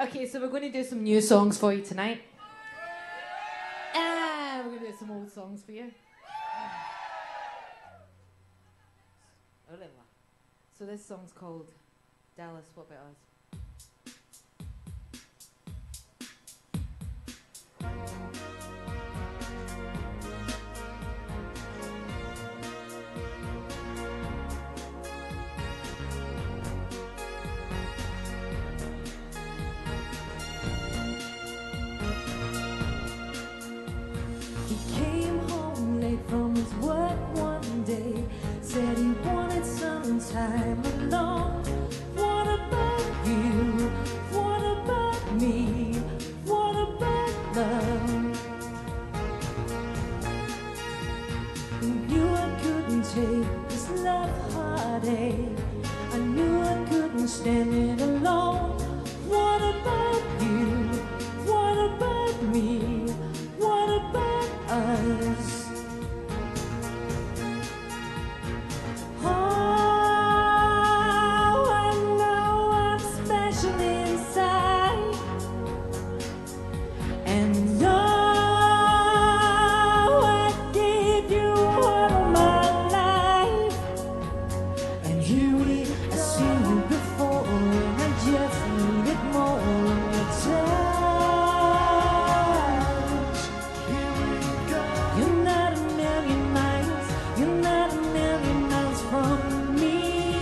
Okay, so we're going to do some new songs for you tonight. And we're going to do some old songs for you. So this song's called Dallas, What About Us? He came home late from his work one day, said he wanted some time alone. What about you? What about me? What about love? Knew I couldn't take this love heartache. I knew I couldn't stand it alone. What about you? What about me? What about us? Oh, I know I'm special inside, and no, I gave you all of my life, and here we have seen you before, and I just needed more of your touch. Here we go. You're not a million miles, you're not a million miles from me.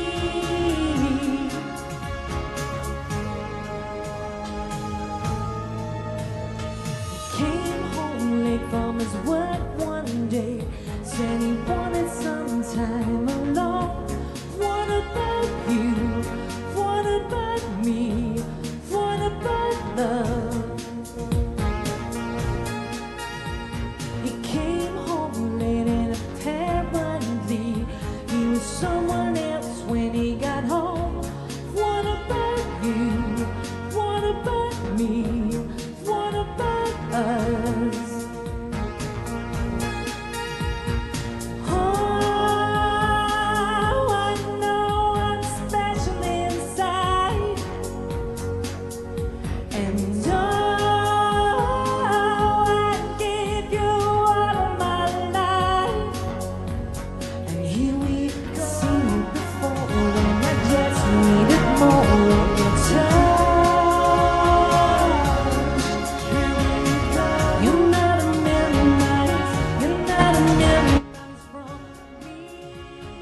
Came home late from his work one day, said he wanted some time alone. What about you? What about me? What about love? He came home late and apparently he was someone else when he got home. What about you? What about me? What about us? Oh, I know I'm special inside, and I gave you all of my life, and here we seen you before, and I just needed more of your touch. Here we go. You're not a million miles, you're not a million miles from me.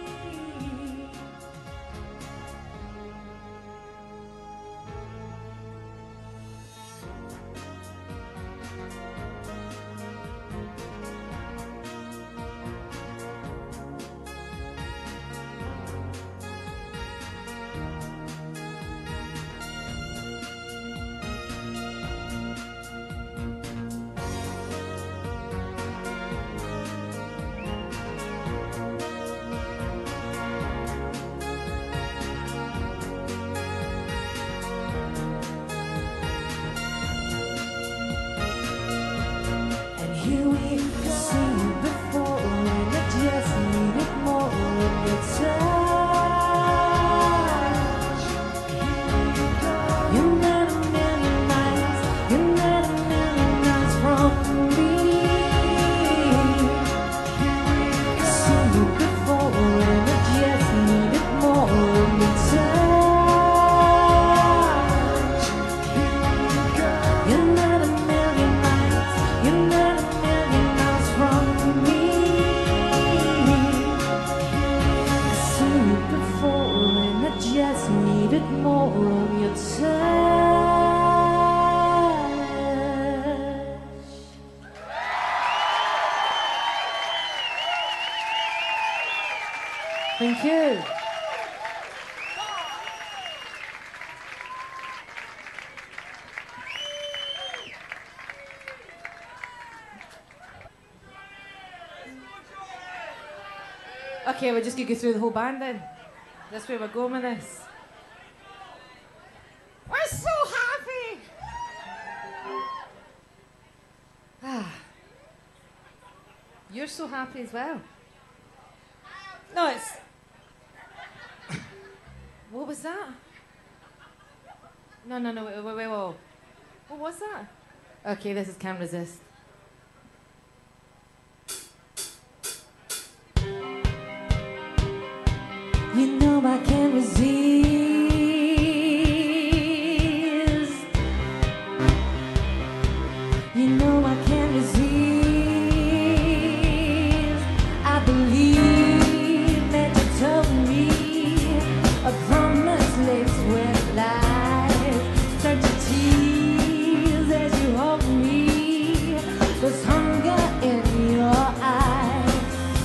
And here we go. Seen you before, and I just needed more of your touch. You're not a million miles, you're not a million miles from me. Seen you before, and I just needed more of your touch. You're not a million miles, you're not a million miles from me. I've seen you before, and I just needed more of your touch. Thank you. Okay, we'll just get you through the whole band then. That's where we're going with this. We're so happy! Ah. You're so happy as well. No, it's... What was that? No, no, no, wait, whoa. What was that? Okay, this is Can't Resist. You know I can't resist. You know I can't resist. I believe that you told me a promise lays with lies. Such a tears as you hold me. There's hunger in your eyes.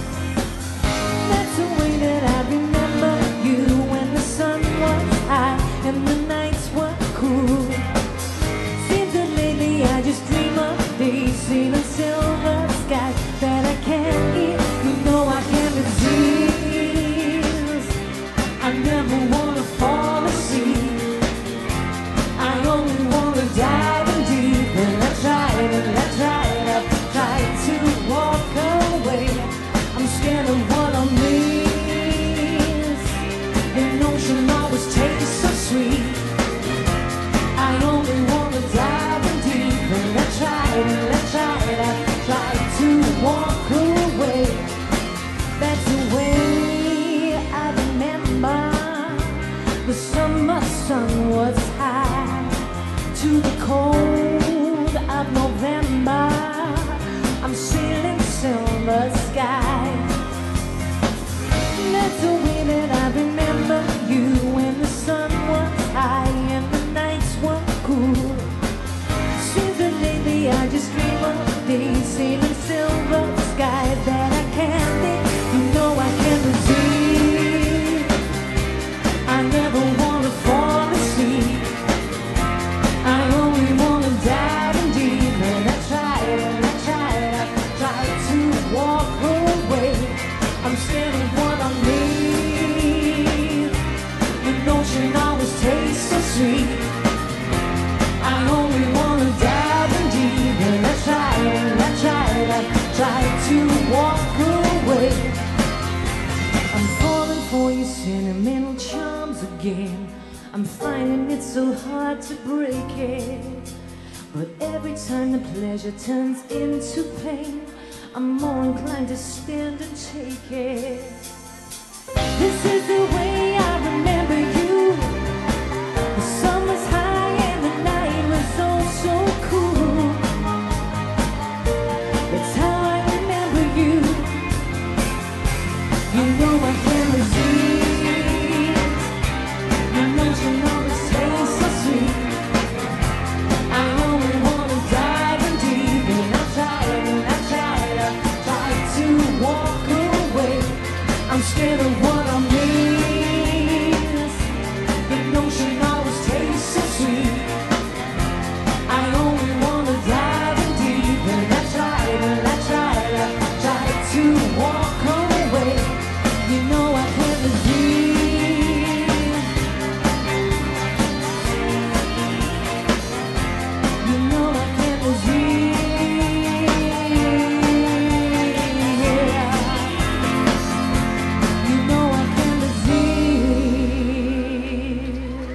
That's the way that I remember you when the sun was high and the nights were cool. Seems that lately I just dream of days seen in silver skies that I can't eat. You know I can't resist. I never wanna fall asleep. I only wanna dive in deep. And I tried and I tried, I tried to walk away. I'm scared of what I miss. The notion always tastes so sweet. I only wanna dive in deep. And I tried and I tried, I tried to walk away. That's the way I remember. The summer sun was high to the cold of November. I'm sailing silver skies. That's the way that I remember you when the sun was high and the nights were cool. Seems that lately I just dream of days sailing silver skies that I can't think. You know I can't resist. I never wanna fall asleep. I only wanna dive in deep. And I tried and I tried, I tried to walk away. I'm scared of what I need. The notion always tastes so sweet. I only wanna dive in deep. And I tried and I tried, I tried to walk away. I'm falling for your sentimental charms again. I'm finding it so hard to break it. But every time the pleasure turns into pain, I'm more inclined to stand and take it. This is the way I remember you. The sun was high and the night was oh so cool. That's how I remember you. You know I can't resist. Your notion always tastes so sweet. I only wanna dive in deep. And I tried and I tried, I tried to walk away. I'm scared of what I miss. The notion always tastes so sweet. I only wanna dive in deep. And I tried and I tried, I tried to walk away. You know I can't resist. You know I can't resist. You know I can't resist.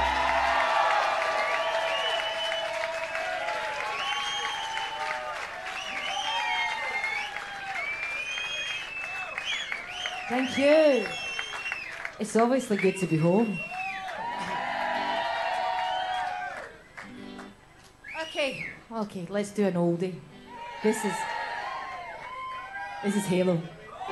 Thank you. It's obviously good to be home. Okay, let's do an oldie. This is Halo.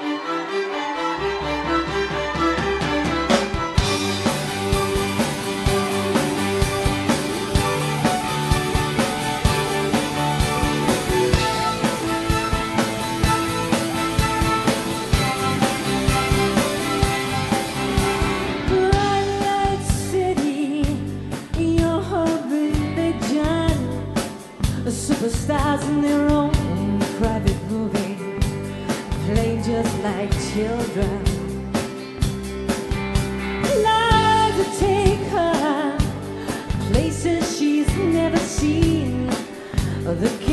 Bright light city, your religion. Superstars in their own private movie, play just like children. Lives that take her places she's never seen. The